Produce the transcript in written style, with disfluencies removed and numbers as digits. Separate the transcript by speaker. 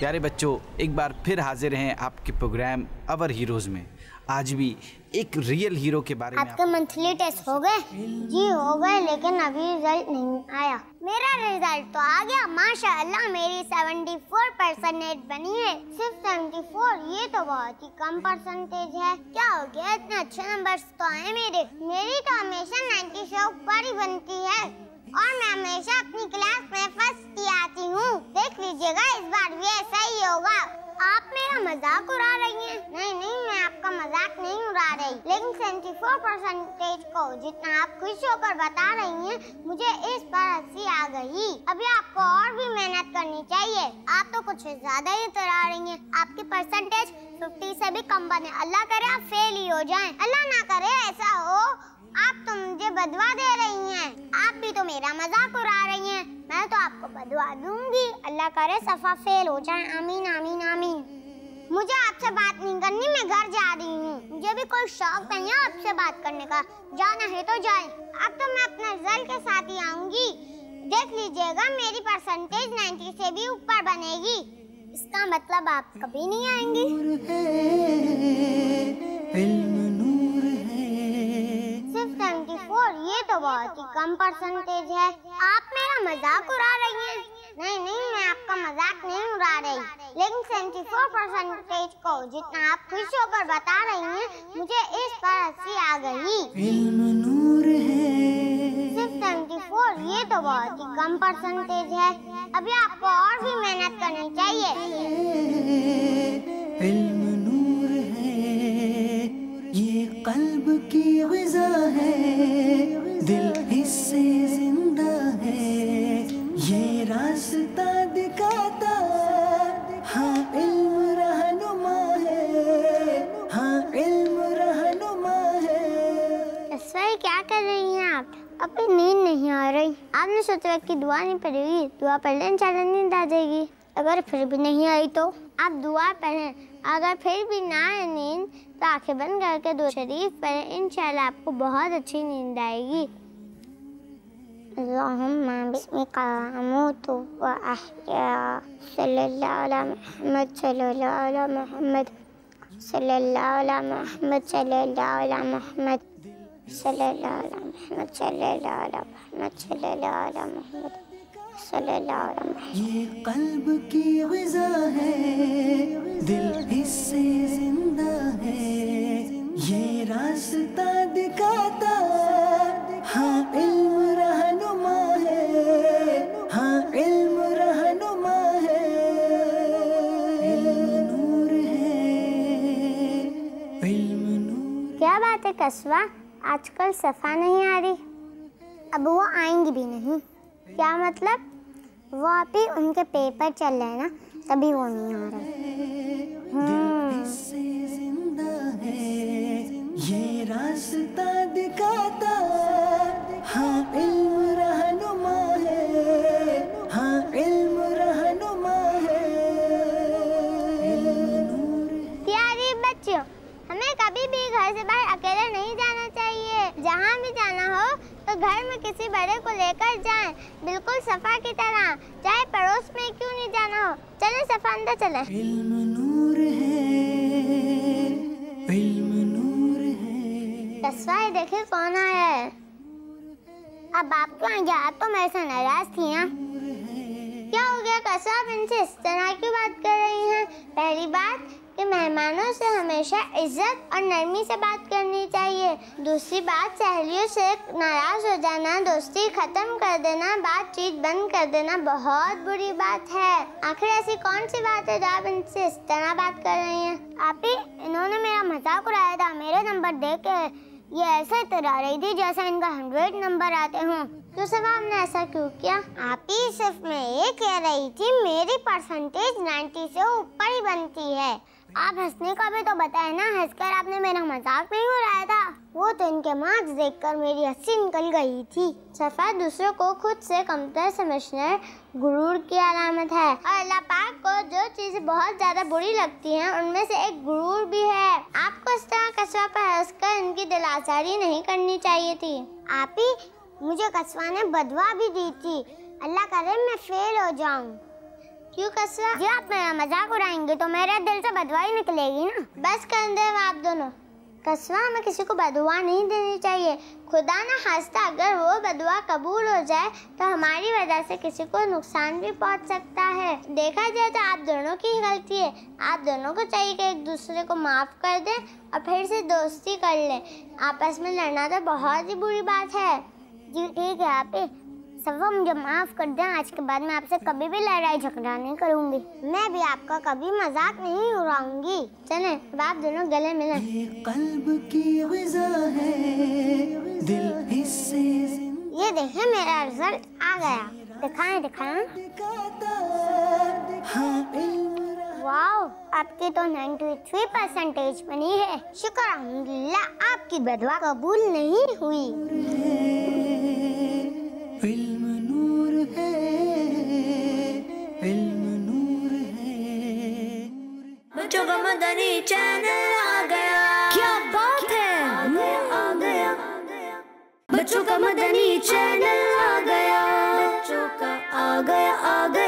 Speaker 1: प्यारे बच्चों, एक बार फिर हाजिर हैं आपके प्रोग्राम अवर हीरोज में। आज भी एक रियल हीरो के बारे में।
Speaker 2: आपके मंथली टेस्ट हो गए? जी हो गए, लेकिन अभी रिजल्ट नहीं आया। मेरा रिजल्ट तो आ गया माशाअल्लाह। मेरी 74 परसेंटेज बनी है। सिर्फ 74, ये तो बहुत ही कम परसेंटेज है। क्या हो गया, इतने अच्छे नंबर्स तो आए मेरी तो हमेशा 90 से ऊपर ही बनती है और मैं हमेशा अपनी क्लास में फर्स्ट ही आती हूँ। देख लीजिएगा, इस बार भी ऐसा ही होगा। आप मेरा मजाक उड़ा रही हैं? नहीं, मैं आपका मजाक नहीं उड़ा रही, लेकिन 74 परसेंटेज को जितना आप खुश होकर बता रही हैं, मुझे इस पर हंसी आ गई। अभी आपको और भी मेहनत करनी चाहिए। आप तो कुछ ज्यादा ही डरा रही हैं। आपकी परसेंटेज 50 से भी कम बने। अल्लाह करे आप फेल ही हो जाएं। अल्लाह ना करे ऐसा हो। आप तो मुझे बदवा दे रही हैं। आप भी तो मेरा मजाक उड़ा रही हैं। मैं तो आपको बदवा दूंगी। अल्लाह करे सफा फेल हो जाए। आमीन आमीन आमीन। मुझे आपसे बात नहीं करनी, मैं घर जा रही हूँ। मुझे भी कोई शौक नहीं है आपसे बात करने का। जाना है तो जाए। अब तो मैं अपने रिजल्ट के साथ ही आऊंगी। देख लीजिएगा, मेरी परसेंटेज 90 से भी ऊपर बनेगी। इसका मतलब आप कभी नहीं आएंगी। सिर्फ 74, ये तो बहुत ही कम परसेंटेज है। आप मेरा मजाक उड़ा रही हैं? नहीं, मैं आपका मजाक नहीं उड़ा रही, लेकिन 74 परसेंटेज को जितना आप खुश होकर बता रही हैं, मुझे इस पर हंसी आ गई। सिर्फ 74, ये तो बहुत ही कम परसेंटेज है। अभी आपको और भी मेहनत करनी चाहिए।
Speaker 3: ये कल्ब की ग़िज़ा है, दिल इससे जिंदा है, ये रास्ता दिखाता, हाँ इल्म रहनुमा है, हाँ इल्म रहनुमा है।
Speaker 2: सर क्या कर रही हैं आप? अभी नींद नहीं आ रही। आपने सोचा कि दुआ नहीं पड़ेगी? दुआ पढ़ लें, इंशाल्लाह नींद आ जाएगी। अगर फिर भी नहीं आई तो आप दुआ पढ़ें। अगर फिर भी ना आए नींद तो आंखें बंद करके दुरूद शरीफ पढ़ें, इंशाल्लाह आपको बहुत अच्छी नींद आएगी। अल्लाहुम्मा बिस्मिका अमूतु व अहया सल्लल्लाहु अला मुहम्मद सल्लल्लाहु अला मुहम्मद सल्लल्लाहु अला मुहम्मद सल्लल्लाहु अला मुहम्मद सल्लल्लाहु अला मुहम्मद सल्लल्लाहु अला मुहम्मद सल्लल्लाहु अला मुहम्मद सल्लल्लाहु अला मुहम्मद।
Speaker 3: ये कल्ब की ग़िज़ा है, दिल इससे जिंदा है, ये रास्ता दिखाता, हाँ इल्म रहनुमा है, हाँ इल्म रहनुमा है। इल्म नूर है, इल्म नूर।
Speaker 2: क्या बात है कस्बा, आजकल सफा नहीं आ रही? अब वो आएंगी भी नहीं। क्या मतलब? वो अभी उनके पेपर चल रहे हैं ना, तभी वो नहीं आ रहे।
Speaker 3: इससे जिंदा है, ये रास्ता दिखाता, हाँ इल्म रहनुमा है, हाँ इल्म रहनुमा है। इल्म नूर है।
Speaker 2: प्यारे बच्चों, हमें कभी भी घर से बाहर अकेले नहीं जाना चाहिए। जहाँ भी जाना हो तो घर में किसी बड़े को लेकर जाएं, बिल्कुल सफा की तरह, चाहे पड़ोस में क्यों नहीं जाना हो। चलें सफा, अंदर चलें।
Speaker 3: इल्म नूर है, इल्म नूर है।
Speaker 2: कस्बा, देखिए कौन आया है। अब आप क्यों आएंगे? आप तो मेरे से नाराज थी ना। क्या हो गया कस्बा, आप इनसे इस तरह क्यों बात कर रही हैं? पहली बात कि मेहमानों से हमेशा इज्जत और नरमी से बात करनी चाहिए। दूसरी बात, सहेलियों से नाराज हो जाना, दोस्ती खत्म कर देना, बातचीत बंद कर देना बहुत बुरी बात है। आखिर ऐसी कौन सी बात है जो आप इनसे इस तरह बात कर रही हैं? आप ही, इन्होंने मेरा मजाक उड़ाया था। मेरे नंबर देख के ये ऐसे डरा रही थी जैसा इनका 100 नंबर आते हों। तो सब आपने ऐसा क्यों किया? आप ही, सिर्फ मैं ये कह रही थी मेरी परसेंटेज 90 से ऊपर ही बनती है। आप हंसने का भी तो बताए ना, हंसकर आपने मेरा मजाक नहीं उड़ाया था। वो तो इनके मार्क्स देखकर मेरी हंसी निकल गई थी। सफा, दूसरों को खुद से कमतर समझना गुरूर की अलामत है, और अल्लाह पाक को जो चीजें बहुत ज्यादा बुरी लगती हैं उनमें से एक गुरूर भी है। आपको इस तरह कस्बा पर हंसकर इनकी दिलासारी नहीं करनी चाहिए थी। आप ही, मुझे कस्बा ने बदवा भी दी थी। अल्लाह करे मैं फेल हो जाऊं। क्यों कसवा जी, आप मेरा मजाक उड़ाएंगे तो मेरे दिल से बदवा ही निकलेगी ना। बस कर दे आप दोनों। कसवा, हमें किसी को बदुआ नहीं देनी चाहिए। खुदा ना खास्ता अगर वो बदुआ कबूल हो जाए तो हमारी वजह से किसी को नुकसान भी पहुंच सकता है। देखा जाए तो आप दोनों की ही गलती है। आप दोनों को चाहिए कि एक दूसरे को माफ कर दें और फिर से दोस्ती कर लें। आपस में लड़ना तो बहुत ही बुरी बात है। जी ठीक है आप सब मुझे माफ कर दें। आज के बाद मैं आपसे कभी भी लड़ाई झगड़ा नहीं करूंगी। मैं भी आपका कभी मजाक नहीं उड़ाऊंगी। चलें, अब आप दोनों गले मिलें।
Speaker 3: ये कल्ब की ग़िज़ा है, दिल हिस्से
Speaker 2: ये देखिए मेरा रिजल्ट आ गया। दिखाएं दिखाएं।
Speaker 3: हाँ इल्म
Speaker 2: वाओ, आपकी तो 93% बनी है। शुक्र अल्हम्दुलिल्लाह, आपकी बदवा कबूल नहीं हुई।
Speaker 3: इल्म नूर है, इल्म नूर है।
Speaker 4: बच्चों का मदनी चैनल आ गया, क्या बात है, आ गया। बच्चों का मदनी चैनल आ गया, बच्चों का आ गया, आ गया।